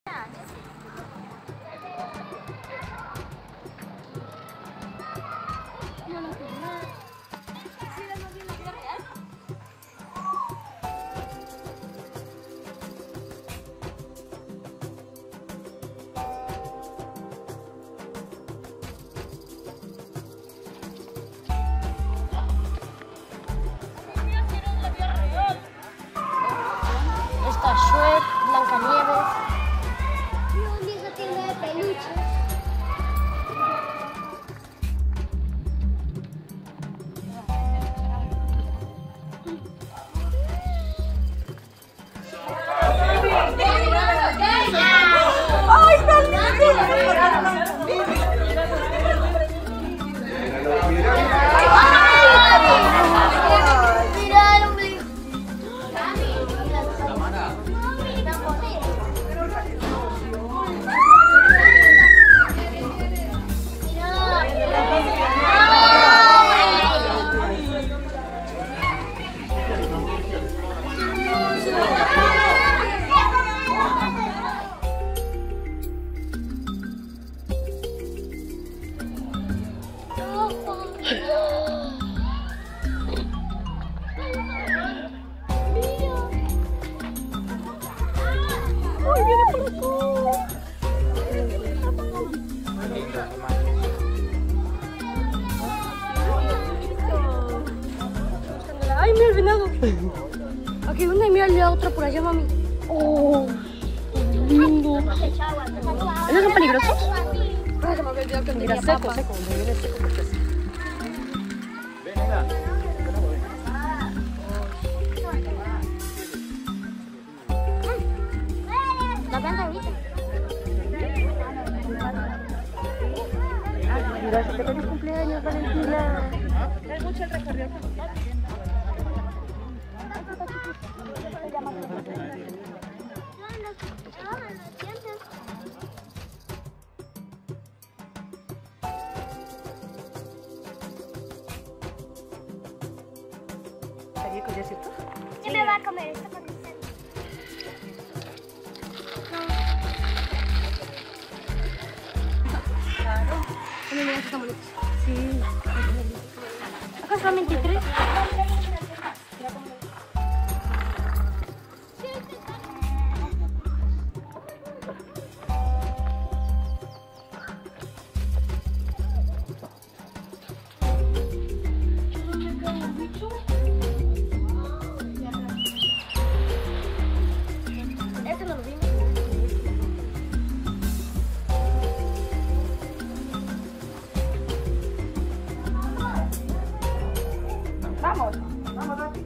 Está Shrek, Blancanieves. Y esa tienda de peluches. ¡Ay, mira el venado! Aquí una y mira la otra por allá, mami. ¡Oh! ¡Lindo! ¿Esos son peligrosos? Ah, se me había olvidado que tenía papas. Seco, viene seco porque sí. La planta ahorita. Mira, que feliz cumpleaños, Valentina. Es mucho el recorrido. ¿Ya es cierto? ¿Quién me va a comer esto con el Mira, estos son bonitos. Sí. Acá son 23. Este no lo vimos. Vamos, vamos rápido.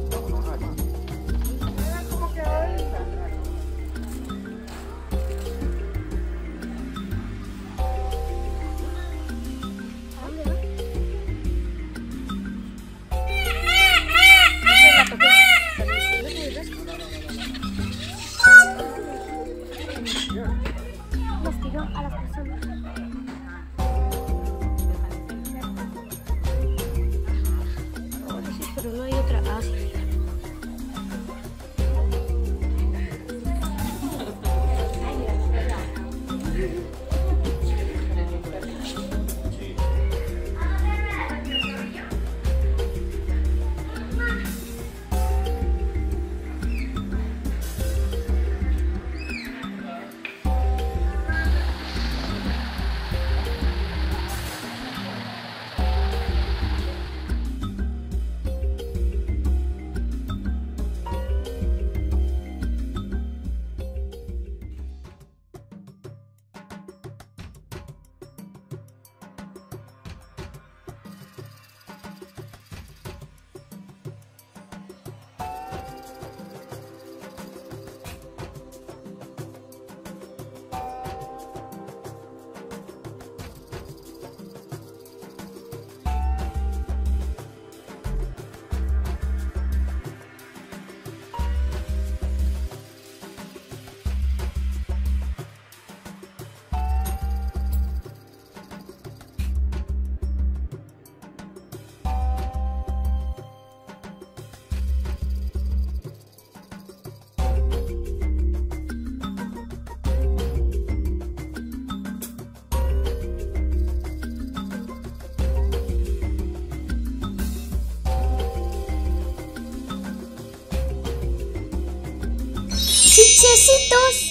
Mira cómo quedó esta. Los tiró a las personas. Pero no hay otra. Ah, sí. chichecitos.